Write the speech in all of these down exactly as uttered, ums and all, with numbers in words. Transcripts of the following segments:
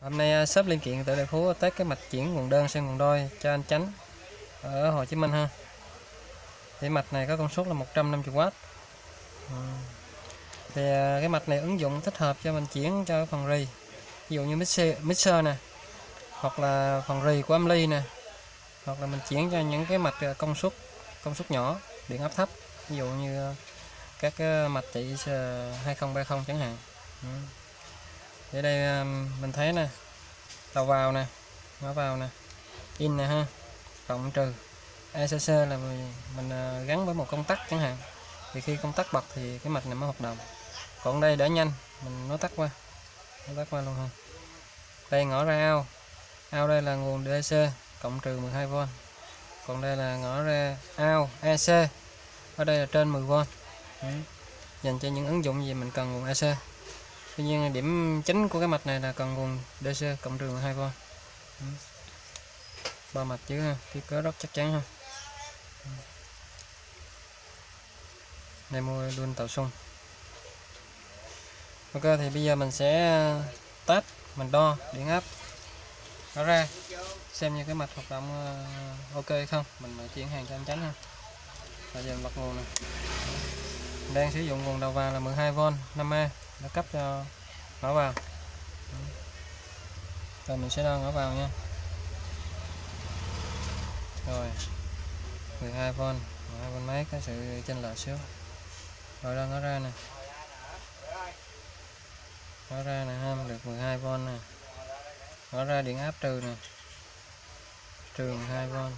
Hôm nay shop linh kiện Tự Đại Phú test cái mạch chuyển nguồn đơn sang nguồn đôi cho anh Chánh ở Hồ Chí Minh ha. Thì mạch này có công suất là một trăm năm mươi oát. Ừ. Thì cái mạch này ứng dụng thích hợp cho mình chuyển cho phần rì, ví dụ như mixer, mixer nè, hoặc là phần rì của âm ly nè, hoặc là mình chuyển cho những cái mạch công suất công suất nhỏ, điện áp thấp, ví dụ như các cái mạch chạy hai không ba không chẳng hạn. Ừ. Ở đây mình thấy nè, đầu vào nè, mở vào nè, in nè ha, cộng trừ e xê xê là mình, mình gắn với một công tắc chẳng hạn, thì khi công tắc bật thì cái mạch này mới hoạt động. Còn đây để nhanh mình nó tắt qua, nó tắt qua luôn ha. Đây ngõ ra ao, ao đây là nguồn đê xê cộng trừ mười hai vôn, còn đây là ngõ ra ao e xê, ở đây là trên mười vôn. Ừ. Dành cho những ứng dụng gì mình cần nguồn e xê. Tuy nhiên điểm chính của cái mạch này là cần nguồn đê xê cộng trừ mười hai vôn. Ừ. Ba mạch chứ ha, cái cớ rất chắc chắn ha. Ừ. Đây mua luôn tạo xung. Ok, thì bây giờ mình sẽ test, mình đo điện áp nó ra xem như cái mạch hoạt động ok hay không. Mình chuyển hàng cho anh Chánh ha. Bây giờ mình bật nguồn này. Mình đang sử dụng nguồn đầu vào là mười hai vôn năm A để cấp cho ngõ vào. Rồi mình sẽ đo ngõ vào nha. Rồi mười hai vôn, mười hai vôn mấy có sự chênh lệch xíu. Rồi đo ngõ ra nè. Ngõ ra nè ha, được mười hai vôn nè. Ngõ ra điện áp trừ nè. Trừ mười hai vôn.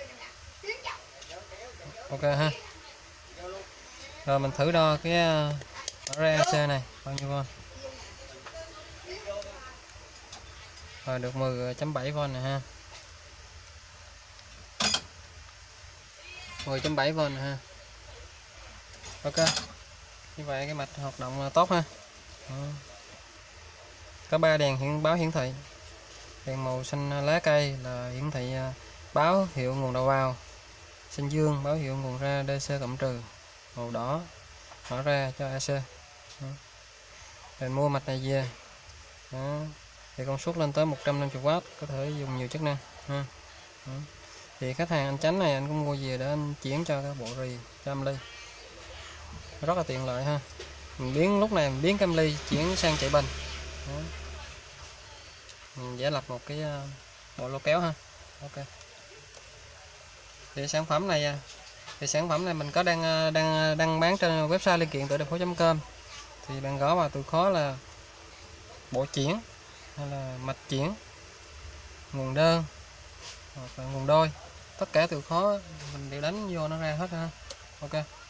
Ok ha. Rồi mình thử đo cái ngõ ra e xê này bao nhiêu vôn. Rồi được mười chấm bảy vôn nè ha. mười chấm bảy vôn nè ha. Ok. Như vậy cái mạch hoạt động tốt ha. Đó. Có ba đèn hiện báo hiển thị. Đèn màu xanh lá cây là hiển thị báo hiệu nguồn đầu vào, xanh dương báo hiệu nguồn ra đê xê cộng trừ, màu đỏ mở ra cho e xê. Mình mua mạch này về. Đó. Thì công suất lên tới một trăm năm mươi oát, có thể dùng nhiều chức năng ha. Đó. Thì khách hàng anh Chánh này anh cũng mua về để anh chuyển cho các bộ rì cho âm ly, rất là tiện lợi ha. Mình biến lúc này mình biến cam ly chuyển sang chạy bình. Đó. Mình vẽ lập một cái bộ lô kéo ha. Ok. Thì sản phẩm này thì sản phẩm này mình có đang đang đang bán trên website linh kiện tự đại phú chấm com. Thì bạn gõ vào từ khóa là bộ chuyển hay là mạch chuyển, nguồn đơn hoặc là nguồn đôi, tất cả từ khóa mình đều đánh vô nó ra hết ha. Ok.